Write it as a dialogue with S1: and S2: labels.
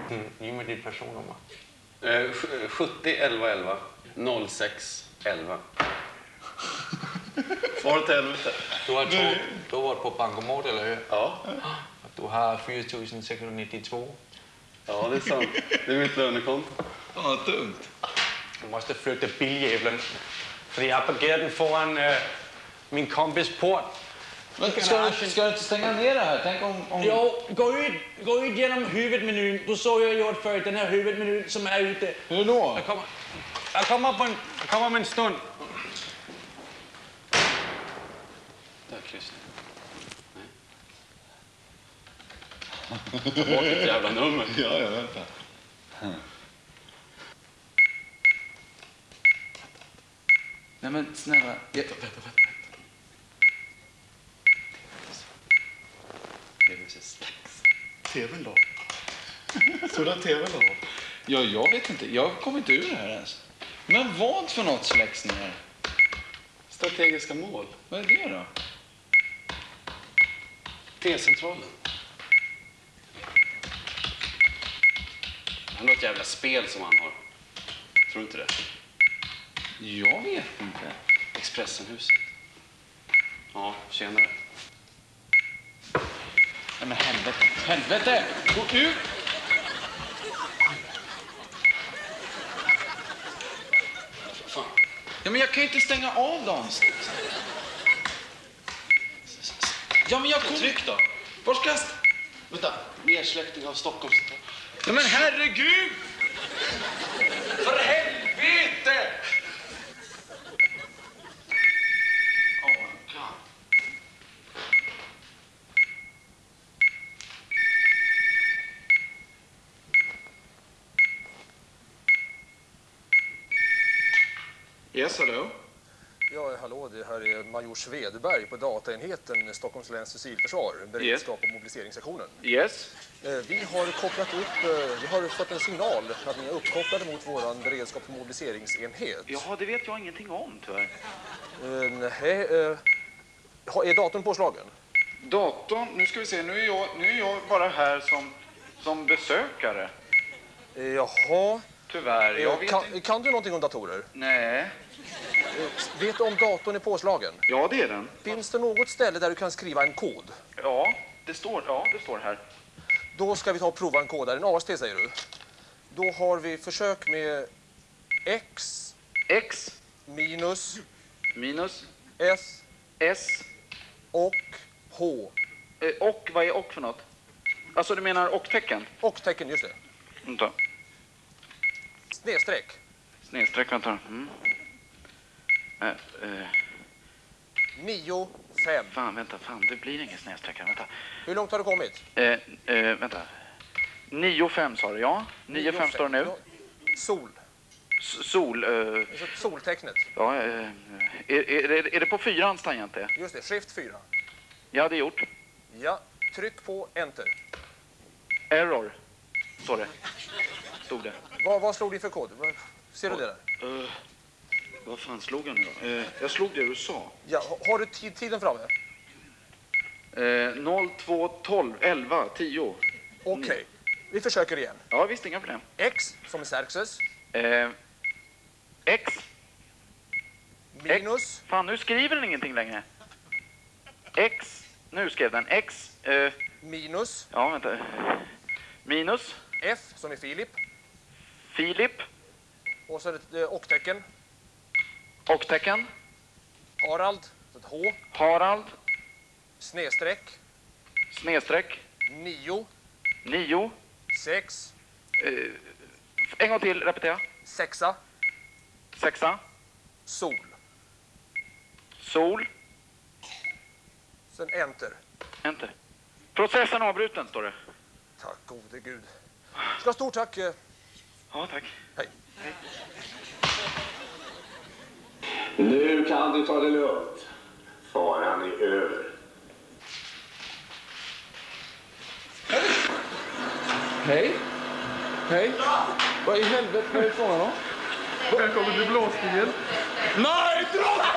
S1: Ge mig ditt personnummer.
S2: 70 11 11 06 11. Far till helvete.
S1: Du har varit på bankomat, eller hur?
S2: Ja.
S1: Du har 4 692.
S2: Ja, det är sant. Det är mitt lönekonto.
S3: Ja, tungt.
S1: Du måste flytta biljävlen. För jag har parkerat den foran min kompis port.
S3: Men ska du inte stänga ner det här? Tänk om...
S1: Jo, gå ut genom huvudmenyn. Du såg jag gjort förut, den här huvudmenyn som är ute.
S3: Hur då?
S1: Jag kommer om en stund.
S2: Där, kryss. Nej. Ta bort ett jävla nummer.
S3: Ja, jag väntar. Nej, men snälla. Vänta.
S4: TVn då? Så där TVn då?
S3: Ja, jag vet inte. Jag kommer inte ur det här ens. Men vad för något släcks ner?
S2: Strategiska mål.
S3: Vad är det då?
S2: T-centralen. Det är något jävla spel som han har. Tror du inte det?
S3: Jag vet inte.
S2: Expressenhuset. Ja, tjenare.
S3: Nej, men helvete. Helvete! Gå ut!
S2: Fan.
S3: Ja, men jag kan ju inte stänga av dem. Ja, men jag kommer...
S2: Tryck då.
S3: Var ska jag...
S2: Vänta. Nedsläckning av Stockholms...
S3: Ja, men herregud! För helvete!
S2: Oh my God.
S3: Yes, hello.
S5: Ja, hallå, det här är major Svedberg på dataenheten Stockholms läns civilförsvar, beredskap och mobiliseringssektionen.
S3: Yes.
S5: Vi har kopplat upp, vi har fått en signal att ni är uppkopplade mot våran beredskap och mobiliseringsenhet.
S3: Jaha, det vet jag ingenting om, tyvärr.
S5: Nej, är datorn påslagen?
S3: Datorn, nu ska vi se, nu är jag bara här som besökare.
S5: Jaha.
S3: Tyvärr, jag vet inte.
S5: Kan du någonting om datorer?
S3: Nej.
S5: Vet du om datorn är påslagen?
S3: Ja, det är den.
S5: Finns det något ställe där du kan skriva en kod?
S3: Ja, det står här.
S5: Då ska vi ta och prova en kod där. En AST säger du. Då har vi försök med X minus S och H.
S3: Och, vad är och för något? Alltså du menar och-tecken?
S5: Och-tecken, just det.
S3: Vänta.
S5: Snedstreck.
S3: Snedstreck, vänta.
S5: 9, 5.
S3: Fan, det blir ingen snedstreck här, vänta.
S5: Hur långt har du kommit?
S3: Vänta. 9-5 sa du, ja. 9-5 står det nu.
S5: Sol.
S3: Sol.
S5: Soltecknet.
S3: Ja, är det på 4-ans tangente?
S5: Just det, skift 4.
S3: Ja, det är gjort.
S5: Ja, tryck på enter.
S3: Error, står det. Stod det.
S5: Vad slog du för kod? Ser du det där?
S3: Vad fan slog jag nu då? Jag slog det du sa.
S5: Ja, har du tiden framme?
S3: 0, 2, 12, 11, 10.
S5: Okej, vi försöker igen.
S3: Ja, visst, inga problem.
S5: X som är Xerxes.
S3: X.
S5: Minus.
S3: Fan, nu skriver den ingenting längre. X. Nu skrev den. X.
S5: Minus.
S3: Ja, vänta. Minus.
S5: F som är Filip.
S3: Filip.
S5: Och så är det och-tecken.
S3: Och-tecken.
S5: Harald. Så ett H.
S3: Harald.
S5: Snedstreck.
S3: Snedstreck.
S5: 9.
S3: 9.
S5: 6.
S3: En gång till, repetera.
S5: 6.
S3: 6.
S5: Sol.
S3: Sol.
S5: Sen enter.
S3: Enter. Processen avbruten, står det.
S5: Tack gode gud. Ska stort tack.
S3: Ja, tack.
S5: Hej.
S3: Hej.
S6: Nu kan du ta det lugnt. Faran är över.
S3: Hej. Hej. Vad i helvete är det frågan om?
S4: Välkommen till blåsningen.
S3: Nej, dra